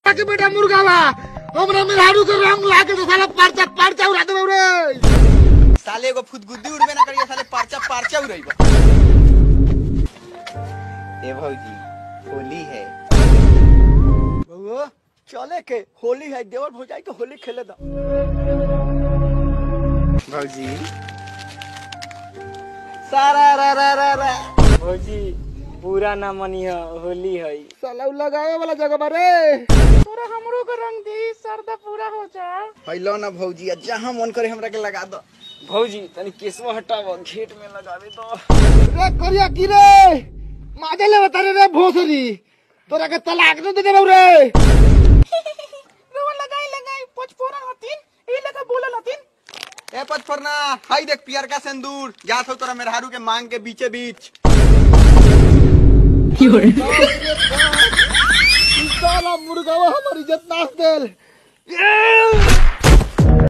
के बेटा मुर्गावा हमरा मेहरारू के रंग लाके तो साला परचा उड़ा देबौ रे। साले एगो फुदगुद्दी उड़बे ना करिए, साले परचा उड़ाइबा। ए भौजी होली है। बउआ चले के होली है, देवर भौजाई तो होली खेले दा। भौजी सारा रा भौजी पूरा ना मनिया, होली है। साला लगावे वाला जगह बारे तोरा हमरो के रंग दी, सरदा पूरा हो जा। पहलो ना भौजी, जहां मन करे हमरा के लगा दो। भौजी तनी केसवा हटाव, घेट में लगावे दो। रे करिया की रे माजे ले बता रे भोसरी, तोरा के तलाक न दे देबौ रे। रो लगाई पचफोरा हतिन, ए लगा बोलल हतिन। ए पचफोरना, हाय देख पियर का सिंदूर जात हो तोरा मेहरारू के मांग के बीचे बीच। साला मुर्गावा हमारी इज्जत नाश देल।